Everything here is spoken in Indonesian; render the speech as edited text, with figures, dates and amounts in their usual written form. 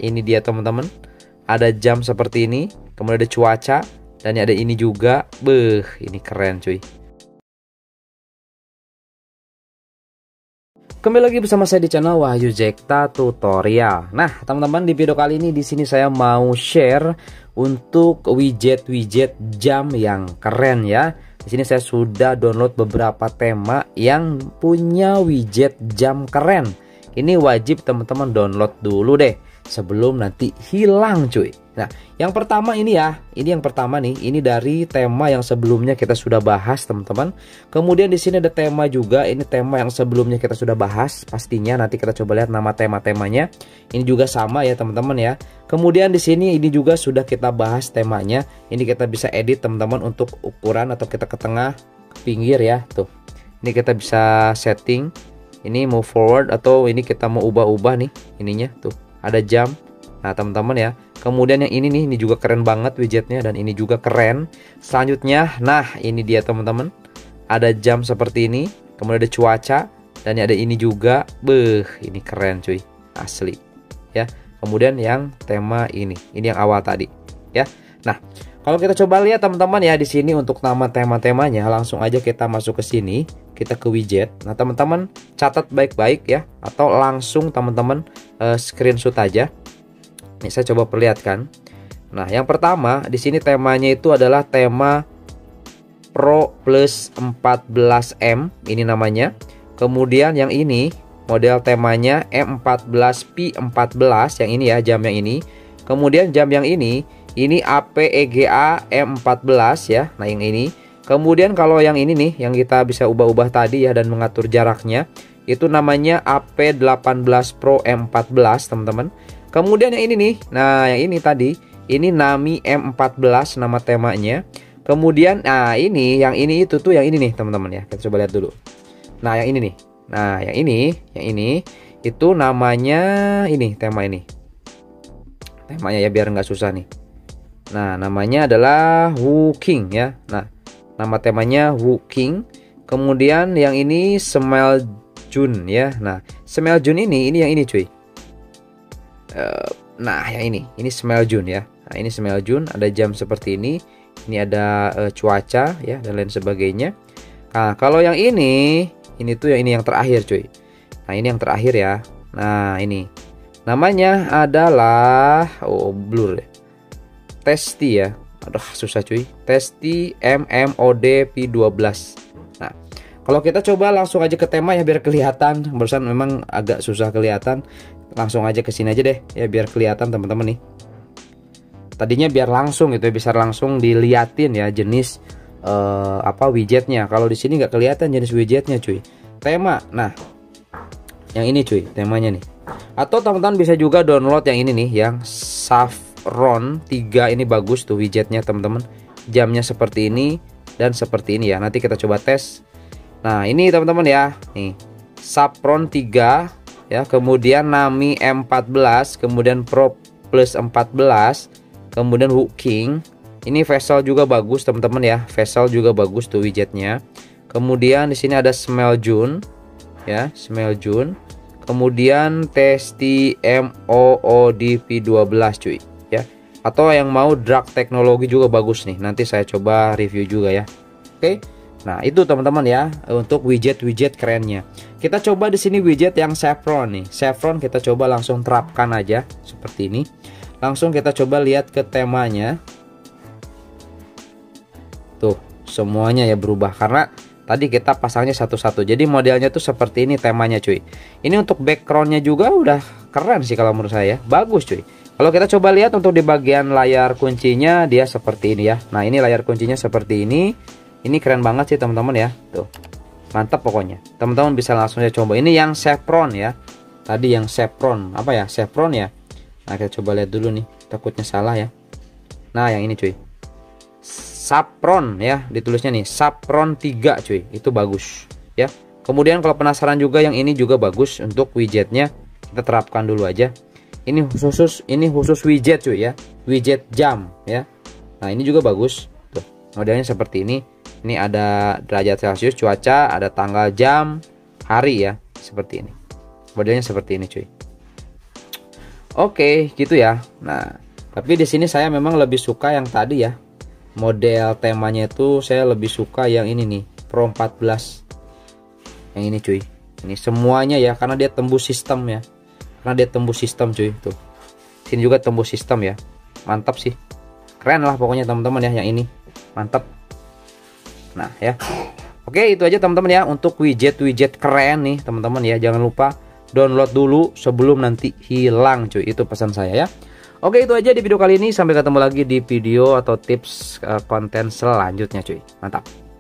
ini dia teman-teman. Ada jam seperti ini, kemudian ada cuaca, dan ada ini juga. Beuh, ini keren cuy. Kembali lagi bersama saya di channel Wahyu Zekta Tutorial. Nah, teman-teman, di video kali ini di sini saya mau share untuk widget-widget jam yang keren ya. Di sini saya sudah download beberapa tema yang punya widget jam keren. Ini wajib teman-teman download dulu deh sebelum nanti hilang cuy. Nah, yang pertama ini ya, ini yang pertama nih, ini dari tema yang sebelumnya kita sudah bahas teman-teman. Kemudian di sini ada tema juga, ini tema yang sebelumnya kita sudah bahas. Pastinya nanti kita coba lihat nama tema-temanya. Ini juga sama ya teman-teman ya. Kemudian di sini ini juga sudah kita bahas temanya. Ini kita bisa edit teman-teman untuk ukuran atau kita ke tengah, ke pinggir ya. Tuh. Ini kita bisa setting. Ini mau forward atau ini kita mau ubah-ubah nih ininya tuh. Ada jam. Nah, teman-teman ya. Kemudian yang ini nih, ini juga keren banget widgetnya dan ini juga keren. Selanjutnya, nah ini dia teman-teman. Ada jam seperti ini, kemudian ada cuaca dan ada ini juga. Beuh, ini keren cuy, asli. Ya. Kemudian yang tema ini yang awal tadi, ya. Nah, kalau kita coba lihat teman-teman ya di sini untuk nama tema-temanya, langsung aja kita masuk ke sini, kita ke widget. Nah, teman-teman catat baik-baik ya, atau langsung teman-teman screenshot aja. Ini saya coba perlihatkan. Nah, yang pertama di sini temanya itu adalah tema Pro Plus 14M, ini namanya. Kemudian yang ini model temanya M14P14, yang ini ya, jam yang ini. Kemudian jam yang ini APEGA M14 ya. Nah, yang ini. Kemudian kalau yang ini nih, yang kita bisa ubah-ubah tadi ya dan mengatur jaraknya, itu namanya AP18 Pro M14, teman-teman. Kemudian yang ini nih, nah yang ini tadi, ini Nami M14 nama temanya. Kemudian, nah ini, yang ini itu tuh yang ini nih teman-teman ya. Kita coba lihat dulu. Nah yang ini nih, nah yang ini itu namanya ini tema ini. Temanya ya biar nggak susah nih. Nah namanya adalah Wooking ya. Nah nama temanya Wooking. Kemudian yang ini Smile June ya. Nah Smile June ini yang ini cuy. Nah yang ini Smile June ya. Nah ini Smile June, ada jam seperti ini ada cuaca ya dan lain sebagainya. Nah kalau yang ini tuh yang terakhir cuy. Nah ini yang terakhir ya. Nah ini namanya adalah blur ya. Testy ya. Aduh susah cuy. Testy MMOD P12. Nah kalau kita coba langsung aja ke tema ya biar kelihatan. Barusan memang agak susah kelihatan. Langsung aja ke sini aja deh ya biar kelihatan teman-teman nih. Tadinya biar langsung gitu ya, bisa langsung diliatin ya jenis widgetnya. Kalau di sini nggak kelihatan jenis widgetnya cuy. Tema. Nah, yang ini cuy, temanya nih. Atau teman-teman bisa juga download yang ini nih, yang Saffron 3, ini bagus tuh widgetnya teman-teman. Jamnya seperti ini dan seperti ini ya. Nanti kita coba tes. Nah, ini teman-teman ya. Nih, Saffron 3 ya, kemudian Nami M14, kemudian Pro Plus 14, kemudian Wooking. Ini Vessel juga bagus teman-teman ya. Vessel juga bagus tuh widgetnya. Kemudian di sini ada Smile June ya, Smile June. Kemudian Testy MOOD-P12 cuy ya. Atau yang mau drag teknologi juga bagus nih. Nanti saya coba review juga ya. Oke. Nah, itu teman-teman ya untuk widget-widget kerennya. Kita coba di sini widget yang Saffron nih. Saffron kita coba langsung terapkan aja seperti ini. Langsung kita coba lihat ke temanya. Tuh, semuanya ya berubah karena tadi kita pasangnya satu-satu. Jadi modelnya tuh seperti ini temanya cuy. Ini untuk backgroundnya juga udah keren sih kalau menurut saya. Bagus cuy. Kalau kita coba lihat untuk di bagian layar kuncinya dia seperti ini ya. Nah, ini layar kuncinya seperti ini. Ini keren banget sih teman-teman ya. Tuh. Mantap pokoknya. Teman-teman bisa langsung aja coba. Ini yang Saffron ya. Tadi yang Saffron, apa ya? Saffron ya. Nah, kita coba lihat dulu nih. Takutnya salah ya. Nah, yang ini cuy. Saffron ya, ditulisnya nih Saffron 3 cuy. Itu bagus ya. Kemudian kalau penasaran juga yang ini juga bagus untuk widgetnya. Kita terapkan dulu aja. Ini khusus widget cuy ya. Widget jam ya. Nah, ini juga bagus. Tuh, modelnya seperti ini. Ini ada derajat Celcius, cuaca, ada tanggal, jam, hari ya, seperti ini. Modelnya seperti ini cuy. Oke, gitu ya. Nah, tapi di sini saya memang lebih suka yang tadi ya. Model temanya itu saya lebih suka yang ini nih, Pro 14. Yang ini cuy. Ini semuanya ya, karena dia tembus sistem ya. Karena dia tembus sistem cuy tuh. Sini juga tembus sistem ya. Mantap sih. Keren lah pokoknya teman-teman ya yang ini. Mantap. Nah, ya. Oke, itu aja teman-teman ya untuk widget-widget keren nih, teman-teman ya. Jangan lupa download dulu sebelum nanti hilang cuy. Itu pesan saya ya. Oke, itu aja di video kali ini. Sampai ketemu lagi di video atau tips konten selanjutnya cuy. Mantap.